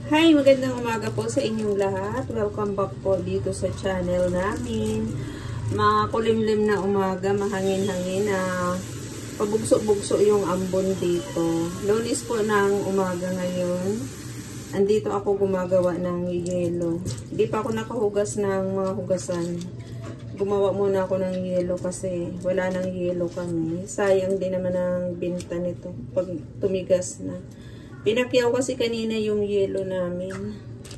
Hi! Magandang umaga po sa inyong lahat. Welcome back po dito sa channel namin. Makulimlim na umaga, mahangin-hangin na pabugso-bugso yung ambon dito. Lunes po ng umaga ngayon. Andito ako gumagawa ng yelo. Hindi pa ako nakahugas ng mga hugasan. Gumawa muna ako ng yelo kasi wala nang yelo kami. Sayang din naman ang binta nito pag tumigas na. Pinakyaw kasi kanina yung yelo namin.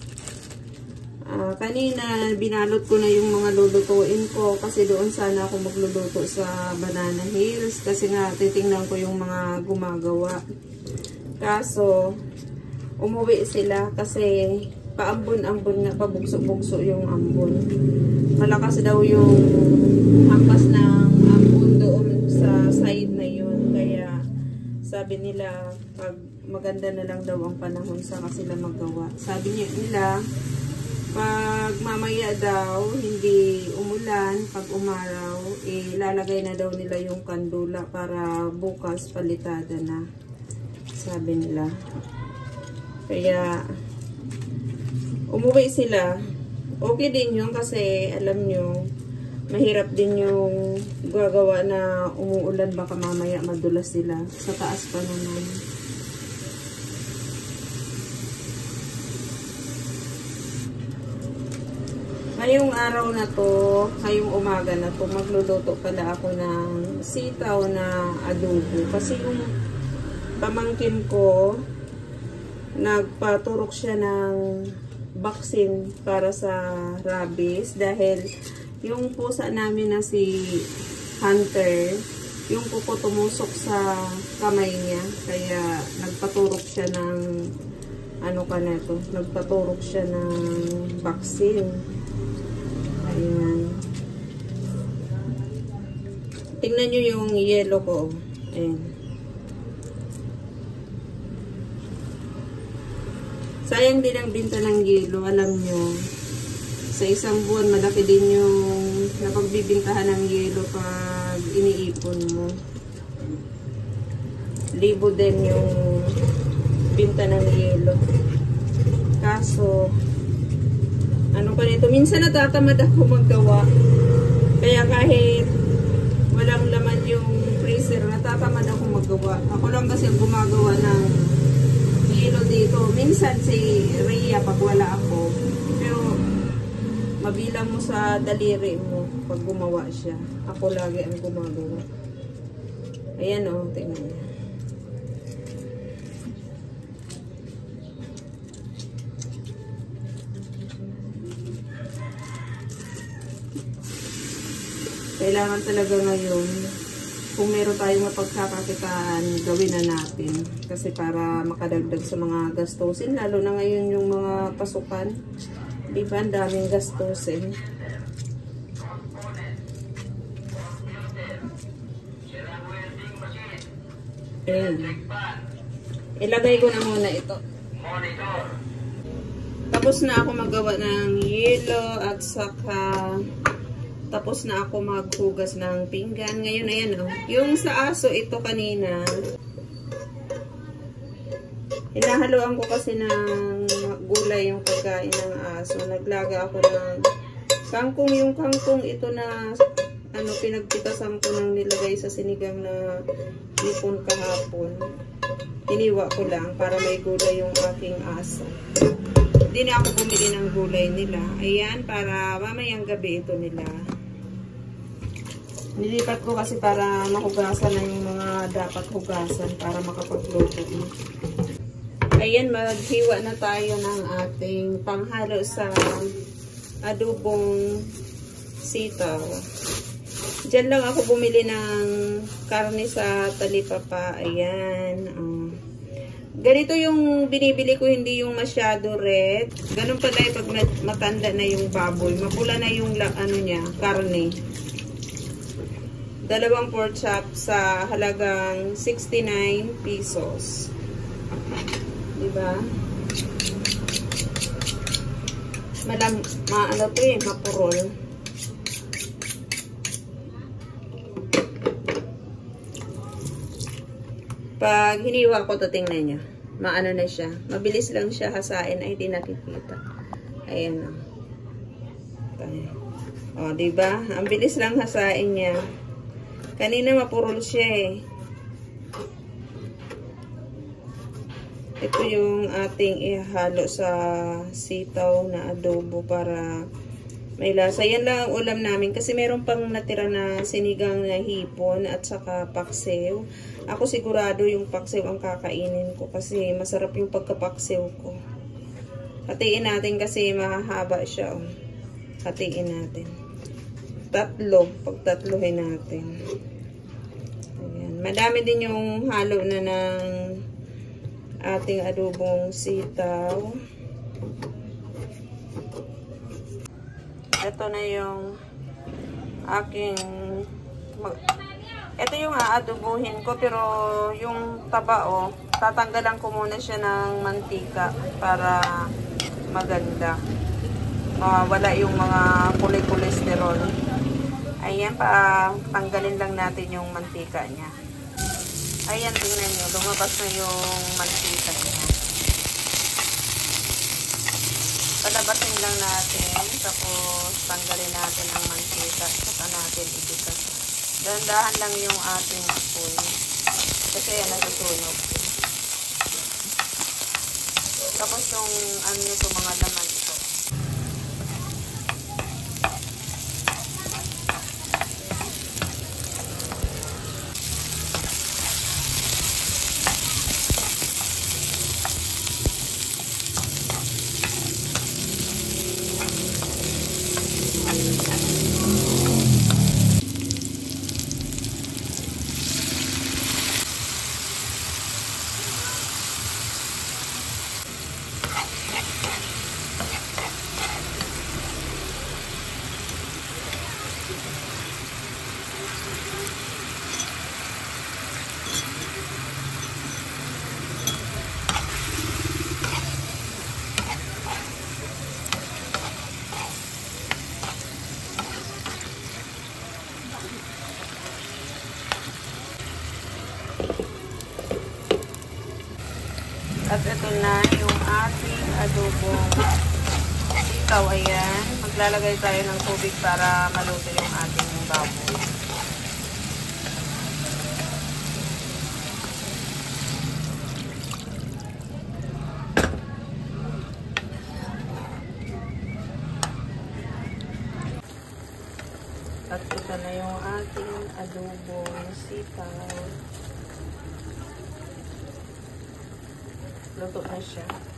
Kanina binalot ko na yung mga lulutuin ko kasi doon sana ako magluluto sa Banana Hills kasi nga titingnan ko yung mga gumagawa. Kaso umuwi sila kasi paambon-ambon nga, pabugso-bugso yung ambon. Malakas daw yung hampas ng ambon doon sa side na yun. Kaya sabi nila pag maganda na lang daw ang panahon saka sila magawa. Sabi nila pag mamaya daw hindi umulan, pag umaraw ilalagay na daw nila yung kandula para bukas palitada na, sabi nila. Kaya umuwi sila. Okay din yun kasi alam nyo mahirap din yung gagawa na umuulan, baka mamaya madulas sila sa taas pa naman. Ngayong araw na to, ngayong umaga na to, magluluto pala ako ng sitaw na adobo. Kasi yung pamangkin ko, nagpaturok siya ng vaccine para sa rabies. Dahil yung pusa namin na si Hunter, yung kuko tumusok sa kamay niya. Kaya nagpaturok siya ng, nagpaturok siya ng vaccine. Ayan. Tingnan nyo yung yelo ko. Ayan. Sayang din ang binta ng yelo. Alam nyo, sa isang buwan, malaki din yung napagbibintahan ng yelo pag iniipon mo. Libo din yung binta ng yelo. Kaso, ano pa nito, minsan natatamad ako maggawa. Kaya kahit walang laman yung freezer, natatamad ako maggawa. Ako lang kasi gumagawa ng yelo dito. Minsan si Rhea pag wala ako. Pero mabilang mo sa daliri mo pag gumawa siya. Ako lagi ang gumagawa. Ayan o, tingnan niya. Kailangan talaga ngayon, kung meron tayong mapagkakakitaan, gawin na natin. Kasi para makadagdag sa mga gastusin, lalo na ngayon yung mga pasukan. Diba, ang daming gastusin. Ayan. Ilagay ko na muna ito. Tapos na ako magawa ng yelo at saka tapos na ako maghugas ng pinggan. Ngayon, ayan o. Yung sa aso, ito kanina. Hinahaluan ko kasi ng gulay yung pagkain ng aso. Naglaga ako ng kangkong. Yung kangkong, ito na pinagpitasan ko ng nilagay sa sinigang na ipon kahapon. Hiniwa ko lang para may gulay yung aking aso. Hindi na ako bumili ng gulay nila. Ayan, para mamayang gabi ito nila. Nilipat ko kasi para mahugasan na yung mga dapat hugasan para makapagluto. Ayan, maghiwa na tayo ng ating panghalo sa adobong sitaw. Diyan lang ako bumili ng karne sa talipapa. Ayan. Ganito yung binibili ko, hindi yung masyado red. Ganun pala pag matanda na yung baboy. Mapula na yung karne. 2 pork chop sa halagang 69 pesos. Diba? Mapurol. Pag hiniwa ko, tingnan nyo. maano na siya. Mabilis lang siya hasain ay di nakikita. Ayan o. O, diba? Ang bilis lang hasain niya. Kanina mapurol siya eh. Ito yung ating ihalo sa sitaw na adobo para may lasa. Yan lang ang ulam namin kasi meron pang natira na sinigang na hipon at saka paksiw. Ako sigurado yung paksiw ang kakainin ko kasi masarap yung pagkapaksiw ko. Hatiin natin kasi mahahaba siya. Oh. Hatiin natin. Pagtatluhin natin. Ayan. Madami din yung halo na ng ating adobong sitaw. Ito na yung aking ito yung aadobuhin ko pero yung taba tatanggalan ko muna siya ng mantika para maganda. Wala yung mga cholesterol. Ayan, tanggalin lang natin yung mantika niya. Ayan, tingnan nyo. Lumabas na yung mantika niya. Palabasin lang natin. Tapos, tanggalin natin ang mantika. Saka natin ibigas. Dahan-dahan lang yung ating apoy. Kasi yan, nasusunog. Tapos, yung ano ito, mga laman ito. At ito na yung ating adobong sitaw. Ayan. Maglalagay tayo ng tubig para maluto yung ating baboy. At ito na yung ating adobong sitaw. Luto na siya.